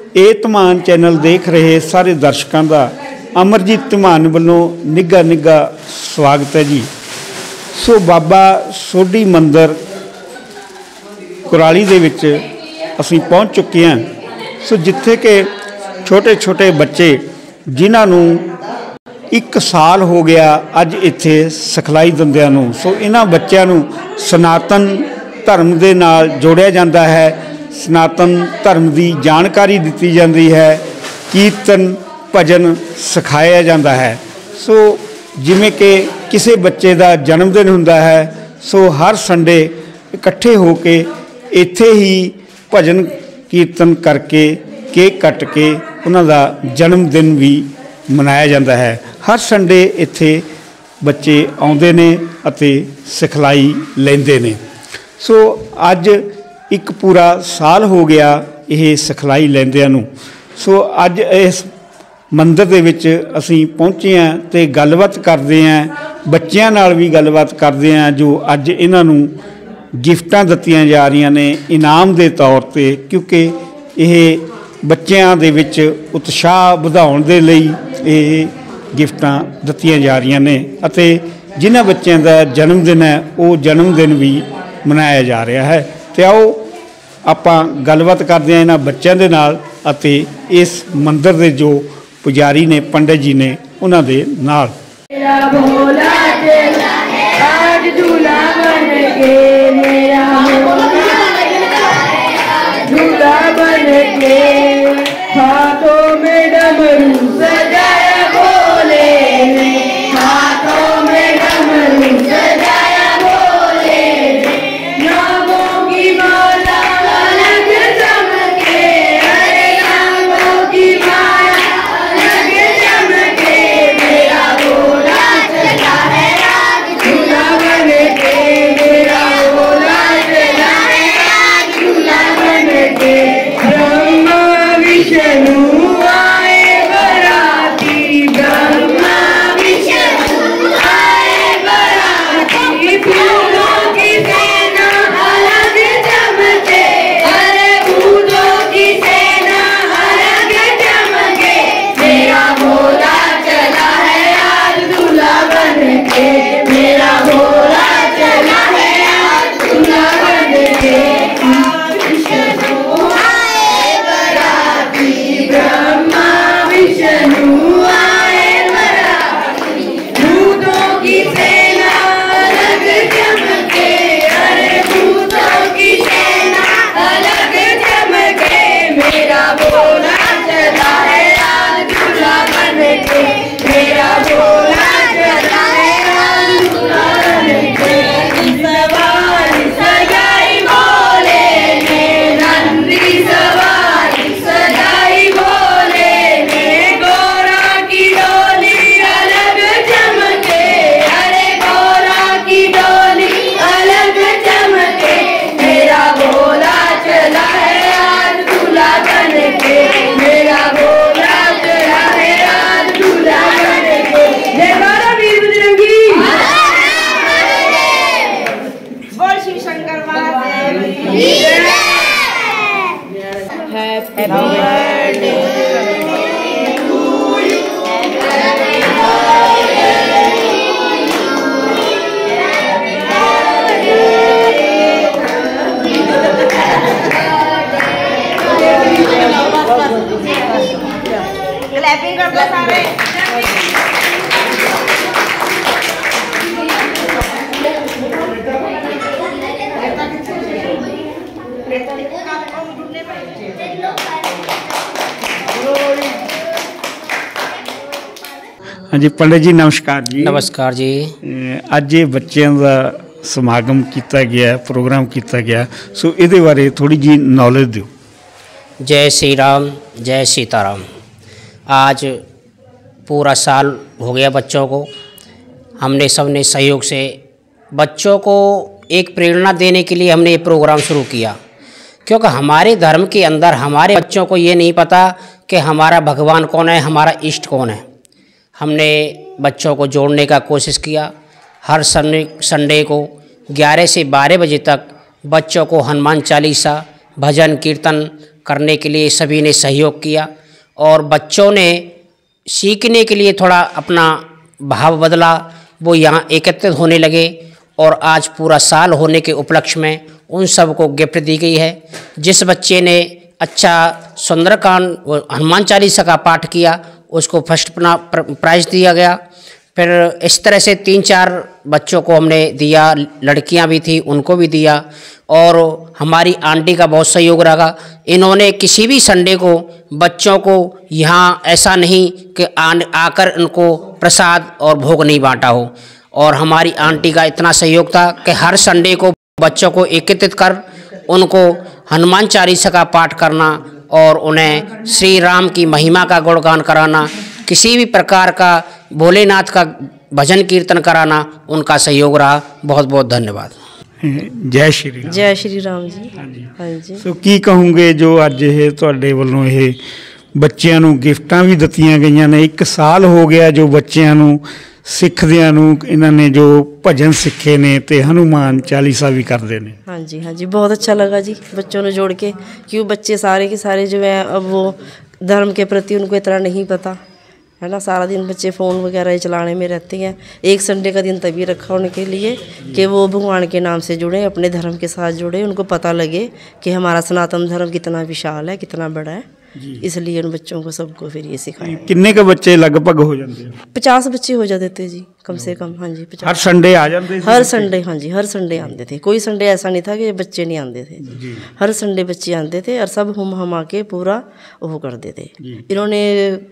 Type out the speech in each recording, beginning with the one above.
ਇਹ ਧਮਾਨ चैनल देख रहे सारे दर्शकों का अमरजीत धमान वालों निघा निघा स्वागत है जी। सो बाबा सोढ़ी मंदिर कुराली दे विच असीं पहुँच चुके हैं। सो जिथे के छोटे छोटे बच्चे जिन्होंने 1 साल हो गया अज इत्थे सिखलाई दिंदियां नूं। सो इन्हां बच्चों नूं सनातन धर्म दे नाल जोड़िया जाता है, सनातन धर्म की जानकारी दी जाती है, कीर्तन भजन सिखाया जाता है। सो जिमें कि किसी बच्चे का जन्मदिन हुंदा है, सो हर संडे इकट्ठे होके इत्थे ही भजन कीर्तन करके केक कट के उन्हां दा जन्मदिन भी मनाया जाता है। हर संडे इत्थे बच्चे आउंदे ने अते सिखलाई लैंदे ने। सो अज एक पूरा साल हो गया यह सिखलाई लैंदिਆਂ नूं। सो अज इस मंदिर दे विच असीं पहुंचे हैं ते गलबात करते हैं, बच्चों नाल भी गलबात करते हैं जो अज इन्हां नूं गिफ्टां दित्तियां जा रही ने इनाम के तौर पर, क्योंकि यह बच्चों दे विच उत्साह वधाउण दे लई यह गिफ्टां दित्तियां जा रही ने अते जिन्हां बच्चों का जन्मदिन है वो जन्मदिन भी मनाया जा रहा है। तो आओ आपां गलबात करते हैं इन्हां बच्चों के नाल अते इस मंदिर के जो पुजारी ने पंडित जी ने उन्हां दे नाल। मेरा भोला चला है आज झूला बन के, मेरा भोला चला है आज झूला बन के, हाथों में डमरू सजाया भोले ने, हाथों में डमरू सजाया भोले ने, नागों की माला अलग चमके, अरे नागों की माला अलग चमके, मेरा भोला चला है आज झूला बन के, मेरा भोला चला है आज झूला बन के, ब्रह्मा विष्णु आए बराती, ब्रह्मा विष्णु आए बराती, फूलों की सेना अलग चमके, अरे फूलों की सेना अलग चमके, मेरा भोला चला है आज झूला बन के, मेरा भोला चला है आज झूला बन के, विष्णु आए बराती, ब्रह्मा विष्णु आए बराती, भूतों की सेना अलग चमके, अरे भूतों की सेना अलग चमके, मेरा भोला चला है आज झूला बन के, मेरा भोला चला है आज झूला बन के, सवारी सजाई भोले ने, नंदी सवारी सजाई भोले ने, गोरा की डोली अलग चमके, अरे गोरा की डोली अलग चमके, मेरा भोला चला है आज झूला बन के, मेरा भोला चला है आज झूला बन के, जयकारा वीर बजरंगी, बोल शिव शंकर महादेव की जय। Happy birthday to you, clapping कर दो सारे। हाँ जी पंडित जी नमस्कार जी। नमस्कार जी। अज ये बच्चों का समागम किया गया, प्रोग्राम किया गया, सो ये बारे थोड़ी जी नॉलेज दो। जय श्री राम, जय सीताराम। आज पूरा साल हो गया बच्चों को, हमने सबने सहयोग से बच्चों को एक प्रेरणा देने के लिए हमने ये प्रोग्राम शुरू किया, क्योंकि हमारे धर्म के अंदर हमारे बच्चों को ये नहीं पता कि हमारा भगवान कौन है, हमारा इष्ट कौन है। हमने बच्चों को जोड़ने का कोशिश किया। हर संडे को 11 से 12 बजे तक बच्चों को हनुमान चालीसा, भजन कीर्तन करने के लिए सभी ने सहयोग किया और बच्चों ने सीखने के लिए थोड़ा अपना भाव बदला, वो यहाँ एकत्रित होने लगे और आज पूरा साल होने के उपलक्ष्य में उन सबको गिफ्ट दी गई है। जिस बच्चे ने अच्छा सुंदरकांड हनुमान चालीसा का पाठ किया उसको फर्स्ट प्राइज दिया गया। फिर इस तरह से 3-4 बच्चों को हमने दिया, लड़कियां भी थी उनको भी दिया और हमारी आंटी का बहुत सहयोग रहा। इन्होंने किसी भी संडे को बच्चों को यहाँ ऐसा नहीं कि आकर इनको प्रसाद और भोग नहीं बांटा हो, और हमारी आंटी का इतना सहयोग था कि हर संडे को बच्चों को एकत्रित कर उनको हनुमान चालीसा का पाठ करना और उन्हें श्री राम की महिमा का गुणगान कराना, किसी भी प्रकार का भोलेनाथ का भजन कीर्तन कराना उनका सहयोग रहा। बहुत बहुत धन्यवाद। जय श्री राम। जय श्री राम जी। हाँ जी। सो की कहूँगे जो अज ये तुहाडे वल्लों ये बच्चों नूं गिफ्टां भी दित्तियां गईयां ने, 1 साल हो गया जो बच्चों नूं सिੱਖਦਿਆਂ ਨੂੰ ਇਹਨਾਂ ਨੇ जो भजन सीखे ने ते हनुमान चालीसा भी करते हैं। हाँ जी, हाँ जी, बहुत अच्छा लगा जी बच्चों ने जोड़ के, क्यों बच्चे सारे के सारे जो है अब वो धर्म के प्रति उनको इतना नहीं पता है ना, सारा दिन बच्चे फ़ोन वगैरह चलाने में रहते हैं। एक संडे का दिन तभी रखा उनके लिए कि वो भगवान के नाम से जुड़े, अपने धर्म के साथ जुड़े, उनको पता लगे कि हमारा सनातन धर्म कितना विशाल है, कितना बड़ा है। इसलिए उन बच्चों को सबको फिर ये सिखाया। कितने के बच्चे लगभग हो जाते हैं? 50 बच्चे हो जाते थे जी, कम से कम। हाँ जी, 50 हर संडे आ जाते थे? हर संडे, हाँ जी, हर संडे आते थे। कोई संडे ऐसा नहीं था कि बच्चे नहीं आते थे, हर संडे बच्चे आते थे और सब हम के पूरा वो करते थे। इन्होंने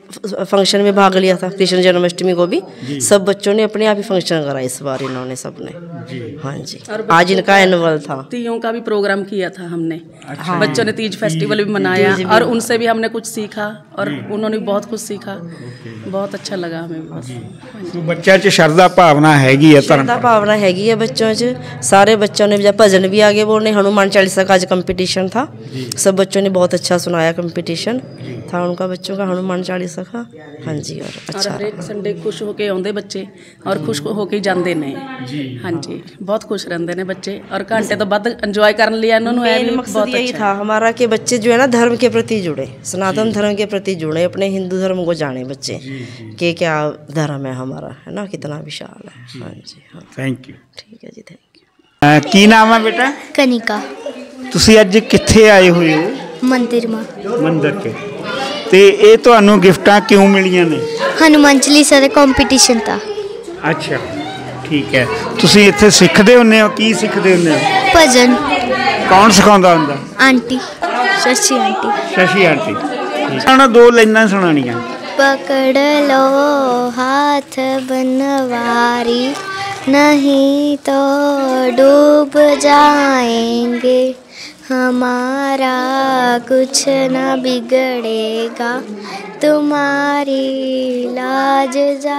फंक्शन में भाग लिया था, कृष्ण जन्माष्टमी को भी सब बच्चों ने अपने आप ही फंक्शन करा इस बार इन्होंने सबने। हाँ जी, आज इनका एनुअल था। तीयों का भी प्रोग्राम किया था हमने। बच्चों ने तीज फेस्टिवल भी मनाया और उनसे भी हमने कुछ सीखा और उन्होंने बहुत कुछ सीखा। बहुत अच्छा लगा हमें। बस तो बच्चा च श्रद्धा भावना हैगी है, श्रद्धा भावना हैगी है बच्चों च। सारे बच्चों ने जब भजन भी आगे बोलने, हनुमान चालीसा का आज कंपटीशन था, सब बच्चों ने बहुत अच्छा सुनाया। कंपटीशन था उनका बच्चों का हनुमान चालीसा का। हाँ जी, और अच्छा हर एक संडे खुश होके आते बच्चे और खुश होके जाते ने। हाँ जी, बहुत खुश रहते हैं बच्चे और घंटे तो बाद इंजॉय कर लिया इन्होंने। मेन मकसद यही था हमारा कि बच्चे जो है ना धर्म के प्रति जुड़े, सनातन धर्म के प्रति जुड़े, अपने हिंदू धर्म को जाने बच्चे कि क्या धर्म है हमारा, है ना, कितना विशाल है। हाँ जी, हाँ। Thank you. ठीक है जी, थैंक यू। की नाम है बेटा? कनिका। ਤੁਸੀਂ ਅੱਜ ਕਿੱਥੇ ਆਏ ਹੋਏ ਹੋ? मंदिर में। ਮੰਦਰ ਕੇ ਤੇ ਇਹ ਤੁਹਾਨੂੰ ਗਿਫਟਾਂ ਕਿਉਂ ਮਿਲੀਆਂ ਨੇ? हनुमान चालीसा का कंपटीशन था। ਅੱਛਾ, ਠੀਕ ਹੈ। ਤੁਸੀਂ ਇੱਥੇ ਸਿੱਖਦੇ ਹੁੰਦੇ ਹੋ? ਕੀ ਸਿੱਖਦੇ ਹੁੰਦੇ ਹੋ? भजन। ਕੌਣ ਸਿਖਾਉਂਦਾ ਹੁੰਦਾ? Auntie Shashi auntie. Shashi auntie. सुना 2 लाइनां सुनानियां। पकड़ लो हाथ बनवारी, नहीं तो डूब जाएंगे, हमारा कुछ न बिगड़ेगा, तुम्हारी लाज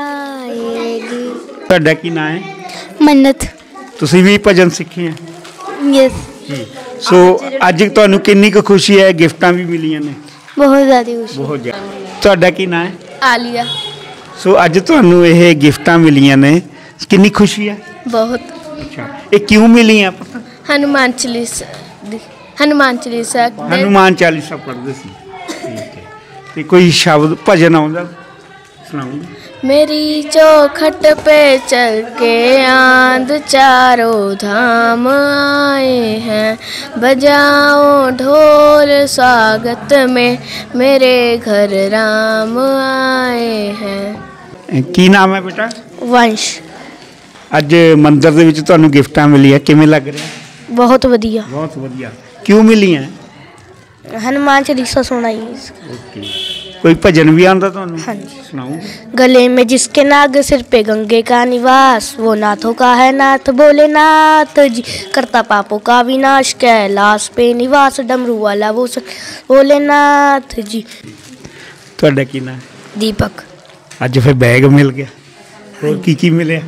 जाएगी। ਤੁਹਾਡਾ ਕੀ ਨਾਂ ਹੈ? मन्नत। ਤੁਸੀਂ ਵੀ ਭਜਨ ਸਿੱਖੇ ਆ? यस। ਜੀ। ਸੋ ਅੱਜ ਤੁਹਾਨੂੰ ਕਿੰਨੀ ਕੁ ਖੁਸ਼ੀ ਹੈ? ਗਿਫਟਾਂ ਵੀ ਮਿਲੀਆਂ ਨੇ? बहुत ज़्यादा खुशी। ਬਹੁਤ ਜ਼ਿਆਦਾ। ਤੁਹਾਡਾ ਕੀ ਨਾਂ ਹੈ? आलिया। ਸੋ ਅੱਜ ਤੁਹਾਨੂੰ ਇਹ ਗਿਫਟਾਂ ਮਿਲੀਆਂ ਨੇ, ਕਿੰਨੀ ਖੁਸ਼ੀ ਹੈ? बहुत। ਅੱਛਾ, ਇਹ ਕਿਉਂ ਮਿਲੀਆਂ? हनुमान चालीसा। हनुमान चालीसा। हनुमान चालीसा पढ़ते सी। ठीक है। ते कोई शब्द भजन आउंदा सुनाओ। मेरी चौखट पे चल के आंद चारों धाम आए हैं, बजाओ ढोल स्वागत में, मेरे घर राम आए हैं। की नाम है बेटा? वंश। ਅੱਜ ਮੰਦਰ ਦੇ ਵਿੱਚ ਤੁਹਾਨੂੰ ਗਿਫਟਾਂ ਮਿਲੀਆਂ, ਕਿਵੇਂ ਲੱਗ ਰਿਹਾ? बहुत वधिया। ਬਹੁਤ ਵਧੀਆ। ਕਿਉਂ ਮਿਲੀਆਂ? हनुमान चालीसा सुनाई। ਓਕੇ। कोई भजन भी आंदा ਤੁਹਾਨੂੰ? हाँ जी। सुनाओ। गले में जिसके नाग, सिर पे गंगे का निवास, वो नाथों का है नाथ भोलेनाथ जी, करता पापों का विनाश, कैलाश पे निवास, डमरू वाला वो भोलेनाथ जी। ਤੁਹਾਡਾ ਕੀ ਨਾਮ? दीपक। ਅੱਜ ਫਿਰ ਬੈਗ ਮਿਲ ਗਿਆ, ਹੋਰ ਕੀ ਮਿਲਿਆ?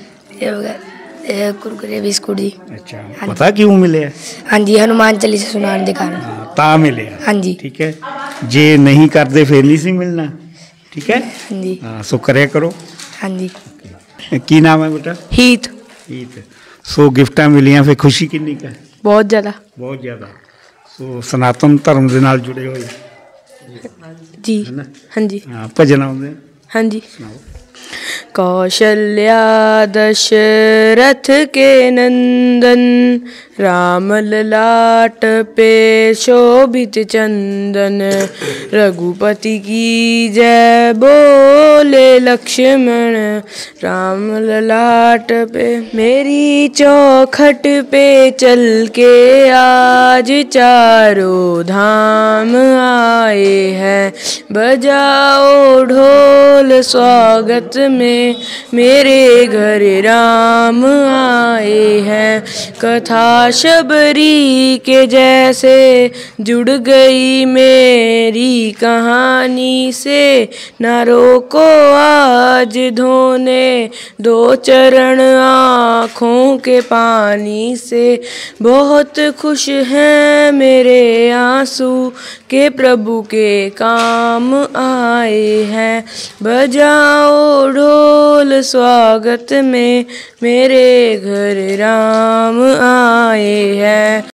कुरकुरे बिस्कुट जी। अच्छा, पता क्यों मिले? हाँ जी, हनुमान चालीसा सुनाने के कारण। ता मिले? हाँ जी। ठीक है। जे नहीं करते फिर नहीं सी मिलना। ठीक है। हाँ जी। हाँ, सो करे करो। हाँ जी। की नाम है बेटा? हीत। हीत। सो गिफ्टां मिलियां, फिर खुशी कितनी का? बहुत ज़्यादा। बहुत ज़्यादा। ਸੋ ਸਨਾਤਨ ਧਰਮ ਦੇ ਨਾਲ ਜੁੜੇ ਹੋਏ जी हाँ जी ਹਾਂ ਭਜਨ ਆਉਂਦੇ हाँ जी। कौशल्या दशरथ के नंदन, राम ललाट पे शोभित चंदन। रघुपति की जय बोले लक्ष्मण, राम ललाट पे। मेरी चौखट पे चल के आज चारों धाम आए हैं। बजाओ ढोल स्वागत में, मेरे घर राम आए हैं। कथा शबरी के जैसे जुड़ गई मेरी कहानी से। न रोको आज धोने दो चरण आँखों के पानी से। बहुत खुश हैं मेरे आंसू के प्रभु के काम आए हैं। बजाओ ढोल स्वागत में, मेरे घर राम आए हैं।